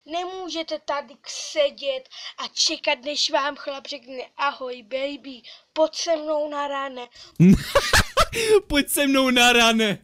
Nemůžete tady sedět a čekat, než vám chlap řekne ahoj baby, pojď se mnou na rane. Pojď se mnou na rane.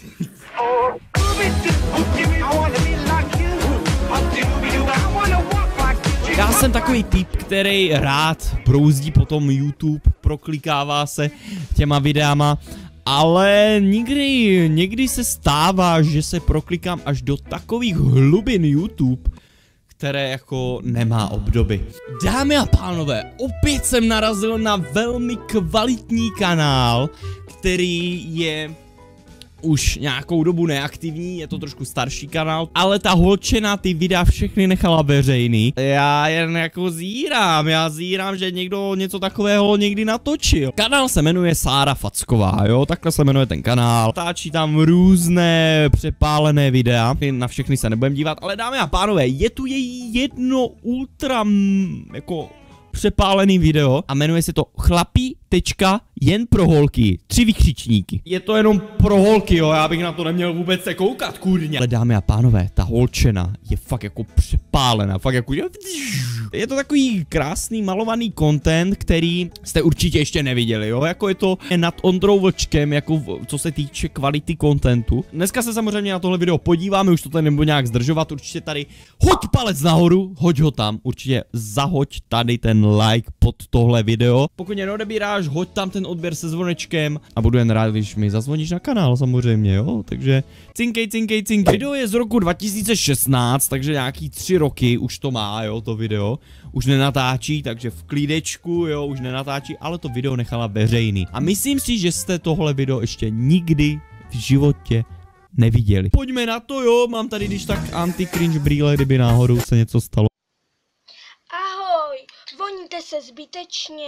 Já jsem takový typ, který rád brouzdí po tom YouTube, proklikává se těma videama, ale někdy se stává, že se proklikám až do takových hlubin YouTube, které jako nemá obdoby. Dámy a pánové, opět jsem narazil na velmi kvalitní kanál, který je už nějakou dobu neaktivní, je to trošku starší kanál, ale ta holčena ty videa všechny nechala veřejný. Já jen jako zírám, že někdo něco takového někdy natočil. Kanál se jmenuje Sára Facková, jo, takhle se jmenuje ten kanál. Táčí tam různé přepálené videa, na všechny se nebudem dívat, ale dámy a pánové, je tu její jedno ultra jako přepálený video a jmenuje se to Chlapí jen pro holky. 3 vykřičníky. Je to jenom pro holky, jo, já bych na to neměl vůbec se koukat, kurně. Ale dámy a pánové, ta holčena je fakt jako přepálená, fakt jako... Je to takový krásný malovaný content, který jste určitě ještě neviděli, jo, jako je to nad Ondrou Vlčkem, jako co se týče kvality contentu. Dneska se samozřejmě na tohle video podíváme, už to tady nebudu nějak zdržovat, určitě tady hoď palec nahoru, hoď ho tam, určitě zahoď tady ten like pod tohle video. Pokud mě neodebíráš, hoď tam ten odběr se zvonečkem a budu jen rád, když mi zazvoníš na kanál samozřejmě, jo, takže cinkej. Video je z roku 2016, takže nějaký 3 roky už to má, jo, to video. Už nenatáčí, takže v klídečku, jo, už nenatáčí, ale to video nechala veřejný. A myslím si, že jste tohle video ještě nikdy v životě neviděli. Pojďme na to, jo, mám tady když tak anti-cringe brýle, kdyby náhodou se něco stalo. Ahoj, voníte se zbytečně.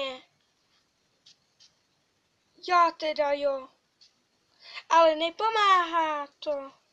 Já teda jo, ale nepomáhá to.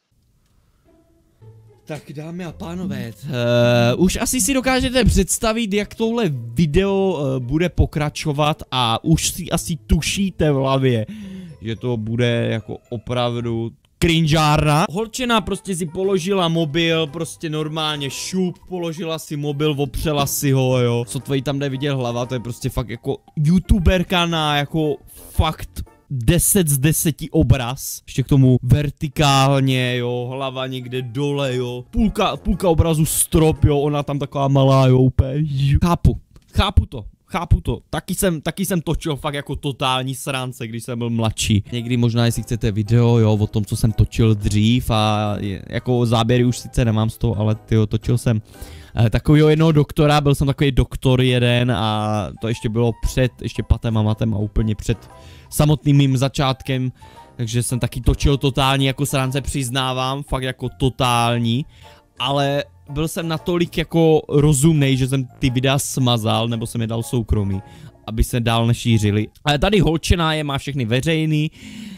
Tak dámy a pánové, už asi si dokážete představit, jak tohle video bude pokračovat a už si asi tušíte v hlavě, že to bude jako opravdu cringeárna. Holčena prostě si položila mobil, prostě normálně šup, položila si mobil, opřela si ho, jo. Co tvojí tam jde vidět hlava, to je prostě fakt jako youtuberka na jako fakt 10 z 10 obraz, ještě k tomu vertikálně, jo, hlava někde dole, jo, půlka obrazu strop, jo, ona tam taková malá, jo, úplně, chápu to, taky jsem točil fakt jako totální srance, když jsem byl mladší. Někdy možná, jestli chcete video, jo, o tom, co jsem točil dřív a jako záběry už sice nemám z toho, ale tyjo, točil jsem takovýho jednoho doktora, byl jsem takový doktor jeden a to ještě bylo před, ještě patem a matem a úplně před samotným mým začátkem, takže jsem taky točil totální jako srance, přiznávám, fakt jako totální, ale byl jsem natolik jako rozumnej, že jsem ty videa smazal, nebo jsem je dal soukromí, aby se dál nešířili. Ale tady holčena je má všechny veřejný,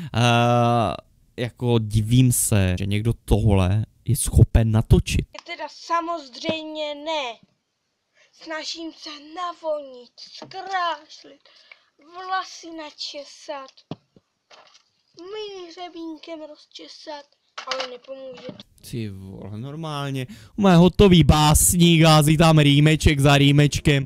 jako divím se, že někdo tohle je schopen natočit. Teda samozřejmě ne. Snažím se navonit, zkrášlit, vlasy načesat, mini řebínkem rozčesat, ale nepomůže to. Ty vole, normálně, má hotový básník, hází tam rýmeček za rýmečkem.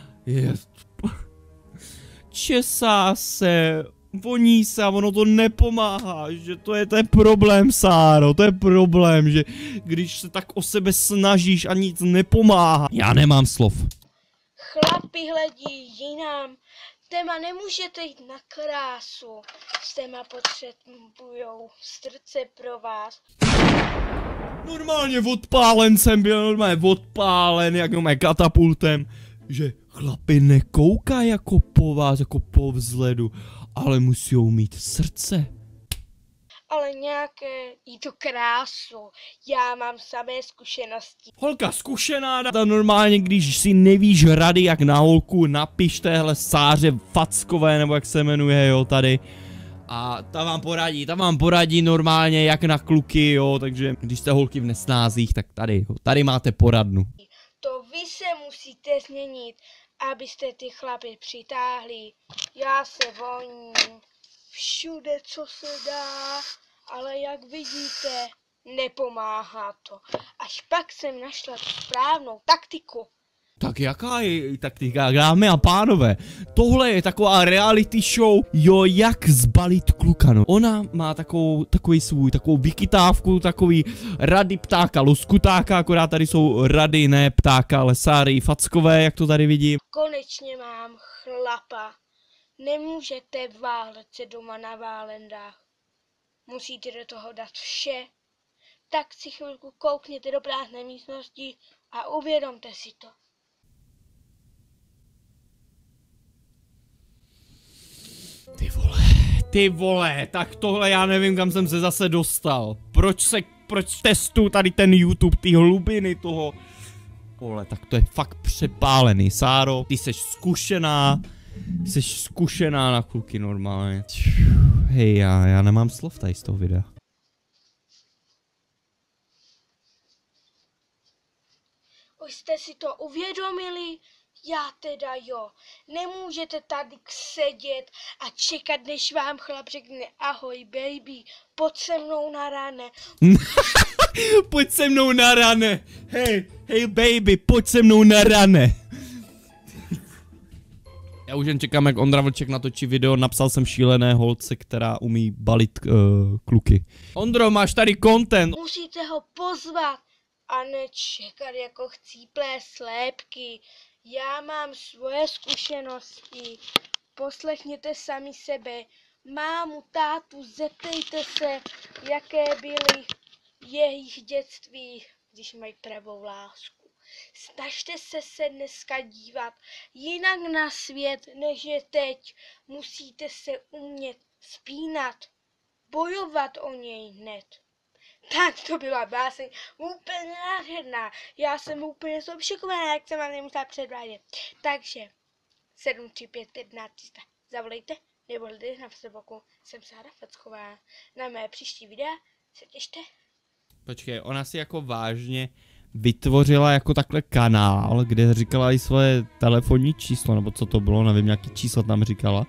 Česá se, voní se a ono to nepomáhá, že to je problém, Sáro, to je problém, že když se tak o sebe snažíš a nic nepomáhá. Já nemám slov. Chlapi hledí jinam, téma nemůžete jít na krásu, s téma potřebujou srdce pro vás. Normálně odpálen jsem byl, normálně odpálen, jak normálně katapultem, že chlapi nekoukají jako po vás, jako po vzhledu, ale musí mít srdce. Ale nějaké jí to krásu, já mám samé zkušenosti. Holka zkušená, ta normálně, když si nevíš rady jak na holku, napiš téhle Sáře Fackové, nebo jak se jmenuje, jo, tady. A ta vám poradí normálně jak na kluky, jo, takže když jste holky v nesnázích, tak tady máte poradnu. To vy se musíte změnit, abyste ty chlapy přitáhli. Já se voním všude, co se dá, ale jak vidíte, Nepomáhá to. Až pak jsem našla tu správnou taktiku. Tak jaká je taktika, dámy a pánové? Tohle je taková reality show, jo, jak zbalit kluka, no. Ona má takovou vykytávku, takový rady ptáka, luskutáka, akorát tady jsou rady, ne ptáka, ale Sáry fackové, jak to tady vidím. Konečně mám chlapa. Nemůžete válet se doma na válendách. Musíte do toho dát vše. Tak si chvilku koukněte do prázdné místnosti a uvědomte si to. Ty vole, tak tohle já nevím, kam jsem se zase dostal. Proč testuju tady ten YouTube, ty hlubiny toho. Vole, tak to je fakt přepálený. Sáro, ty seš zkušená na kluky normálně. Hej, já nemám slov tady z toho videa. Už jste si to uvědomili? Já teda jo. Nemůžete tady sedět a čekat, než vám chlap řekne ahoj baby, pojď se mnou na rane. Pojď se mnou na rane. Hej baby, pojď se mnou na rane. Já už jen čekám, jak Ondra Vlček natočí video, napsal jsem šílené holce, která umí balit kluky. Ondro, máš tady content. Musíte ho pozvat a nečekat jako chcíplé slépky. Já mám svoje zkušenosti. Poslechněte sami sebe. Mámu, tátu, zeptejte se, jaké byly jejich dětství, když mají pravou lásku. Snažte se dneska dívat jinak na svět, než je teď. Musíte se umět spínat, bojovat o něj hned. Tak to byla báseň úplně nádherná. Já jsem úplně šokovaná, jak jsem vám nemusela předvádět. Takže 735 300 zavolejte nebo hledejte na Facebooku. Jsem Sára Facková. Na mé příští videa se těšte. Počkej, ona si jako vážně vytvořila jako takhle kanál, kde říkala i svoje telefonní číslo, nebo co to bylo, nevím, nějaký číslo tam říkala.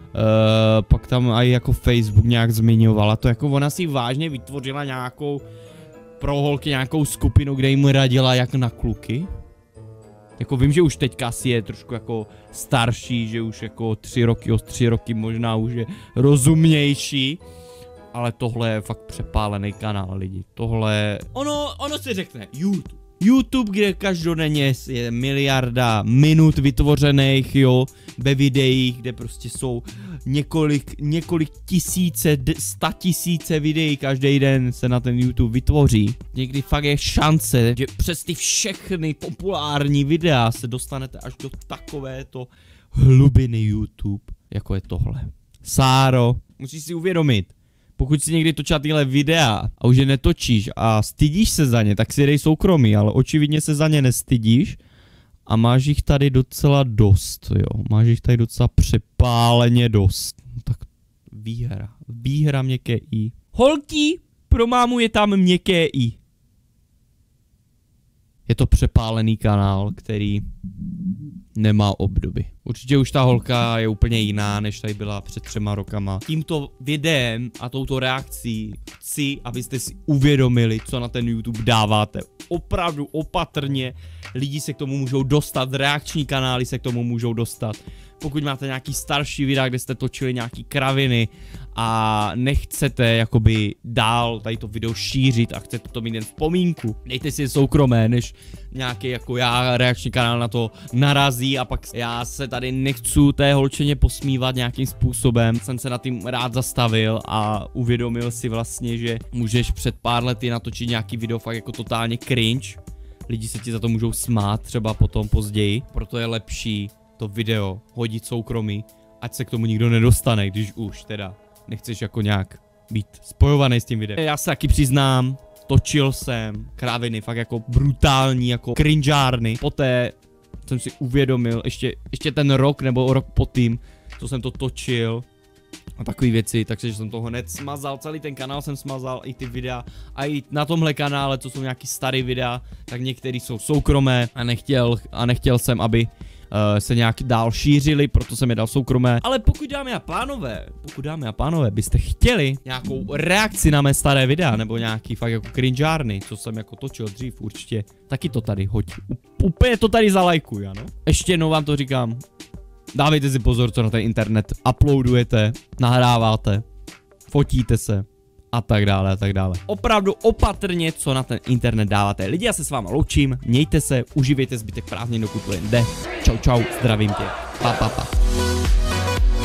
Pak tam i jako Facebook nějak zmiňovala, to jako ona si vážně vytvořila nějakou pro holky nějakou skupinu, kde jim radila jak na kluky. Jako vím, že už teďka si je trošku jako starší, že už jako 3 roky možná už je rozumnější. Ale tohle je fakt přepálený kanál, lidi. Tohle... Ono si řekne YouTube, kde každodenně je miliarda minut vytvořených, jo, ve videích, kde prostě jsou několik tisíce, 100 000 videí každý den se na ten YouTube vytvoří. Někdy fakt je šance, že přes ty všechny populární videa se dostanete až do takovéto hlubiny YouTube, jako je tohle. Sáro, musíš si uvědomit, pokud si někdy točila tyhle videa a už je netočíš a stydíš se za ně, tak si dej soukromí, ale očividně se za ně nestydíš a máš jich tady docela dost, jo. Máš jich tady docela přepáleně dost. Tak výhra měkké i. Holky, pro mámu je tam měkké i. Je to přepálený kanál, který nemá obdoby. Určitě už ta holka je úplně jiná, než tady byla před 3 rokama. Tímto videem a touto reakcí chci, abyste si uvědomili, co na ten YouTube dáváte. Opravdu opatrně, lidi se k tomu můžou dostat, reakční kanály se k tomu můžou dostat. Pokud máte nějaký starší videa, kde jste točili nějaký kraviny a nechcete jakoby dál tady to video šířit a chcete to mít jen vzpomínku, dejte si soukromé, než nějaký jako já reakční kanál na to narazí a pak já se tady nechci té holčeně posmívat nějakým způsobem. Jsem se nad tím rád zastavil a uvědomil si vlastně, že můžeš před pár lety natočit nějaký video fakt jako totálně cringe. Lidi se ti za to můžou smát třeba potom později, proto je lepší to video hodit soukromí, ať se k tomu nikdo nedostane, když už teda nechceš jako nějak být spojovaný s tím videem. Já se taky přiznám, točil jsem kraviny fakt jako brutální, jako cringeárny. Poté jsem si uvědomil, ještě ten rok nebo rok po tím, co jsem to točil a takové věci, takže jsem toho hned smazal, celý ten kanál jsem smazal, i ty videa, a i na tomhle kanále, co jsou nějaký starý videa, tak některý jsou soukromé a nechtěl jsem, se nějak dál šířily, proto jsem je dal soukromé. Ale pokud dámy a pánové, byste chtěli nějakou reakci na mé staré videa, nebo nějaký fakt jako cringeárny, co jsem jako točil dřív, určitě taky to tady hoď. Úplně to tady zalajkuj, ano? Ještě jednou vám to říkám. Dávejte si pozor, co na ten internet uploadujete, nahráváte, fotíte se a tak dále, a tak dále. Opravdu opatrně, co na ten internet dáváte. Lidi, já se s váma loučím, mějte se, uživejte zbytek prázdnin, dokud to jen jde. Čau, čau, zdravím tě. Pa, pa, pa.